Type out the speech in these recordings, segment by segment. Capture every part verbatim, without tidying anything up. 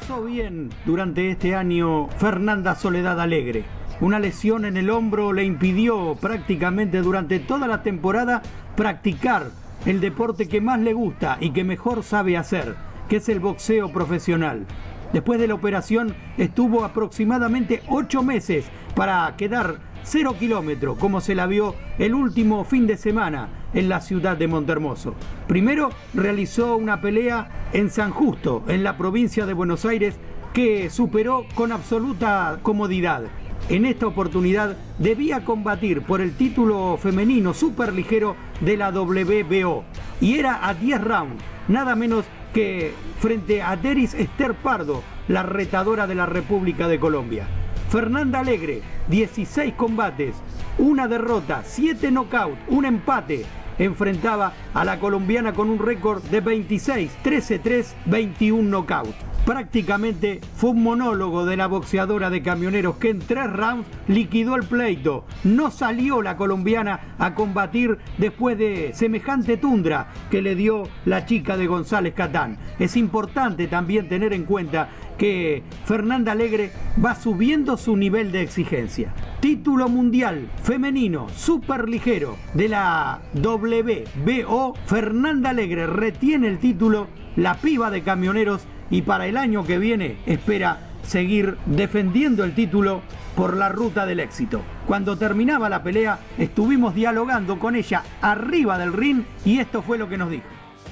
pasó bien durante este año Fernanda Soledad Alegre. Una lesión en el hombro le impidió prácticamente durante toda la temporada practicar el deporte que más le gusta y que mejor sabe hacer, que es el boxeo profesional. Después de la operación estuvo aproximadamente ocho meses para quedar cero kilómetros, como se la vio el último fin de semana en la ciudad de Montehermoso. Primero realizó una pelea en San Justo, en la provincia de Buenos Aires, que superó con absoluta comodidad. En esta oportunidad debía combatir por el título femenino superligero de la W B O y era a diez rounds, nada menos que frente a Deris Esther Pardo, la retadora de la República de Colombia. Fernanda Alegre, dieciséis combates, una derrota, siete knockouts, un empate. Enfrentaba a la colombiana con un récord de veintiséis, trece tres, veintiún knockouts. Prácticamente fue un monólogo de la boxeadora de Camioneros que en tres rounds liquidó el pleito. No salió la colombiana a combatir después de semejante tundra que le dio la chica de González Catán. Es importante también tener en cuenta que Fernanda Alegre va subiendo su nivel de exigencia. Título mundial femenino superligero de la W B O. Fernanda Alegre retiene el título, la piba de Camioneros, y para el año que viene espera seguir defendiendo el título por la ruta del éxito. Cuando terminaba la pelea estuvimos dialogando con ella arriba del ring y esto fue lo que nos dijo.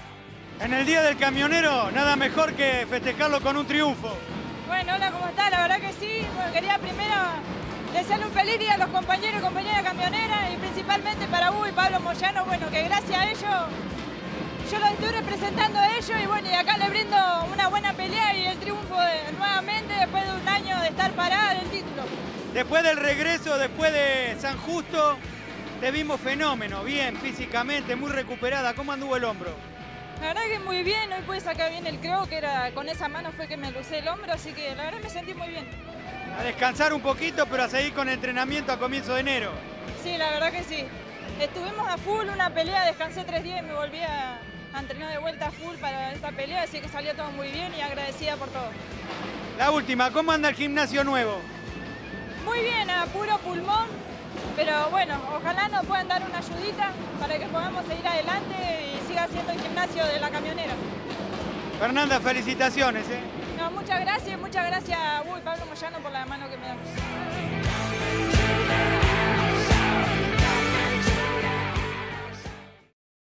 En el Día del Camionero, nada mejor que festejarlo con un triunfo. Bueno, hola, ¿cómo está? La verdad que sí. Bueno, quería primero desearle un feliz día a los compañeros y compañeras camioneras y principalmente para Hugo y Pablo Moyano, bueno, que gracias a ellos yo los estoy representando a ellos y bueno, y acá le brindo una buena pelea y el triunfo de, nuevamente después de un año de estar parada en el título. Después del regreso, después de San Justo, te vimos fenómeno, bien, físicamente, muy recuperada. ¿Cómo anduvo el hombro? La verdad que muy bien, hoy pude sacar bien el creo que era con esa mano fue que me lucé el hombro, así que la verdad me sentí muy bien. A descansar un poquito, pero a seguir con entrenamiento a comienzo de enero. Sí, la verdad que sí. Estuvimos a full, una pelea, descansé tres días y me volví a, a entrenar de vuelta a full para esta pelea, así que salió todo muy bien y agradecida por todo. La última, ¿cómo anda el gimnasio nuevo? Muy bien, a puro pulmón, pero bueno, ojalá nos puedan dar una ayudita para que podamos seguir adelante y siga siendo el gimnasio de la camionera. Fernanda, felicitaciones, ¿eh? No, muchas gracias, muchas gracias a Hugo y Pablo Moyano por la mano que me dan.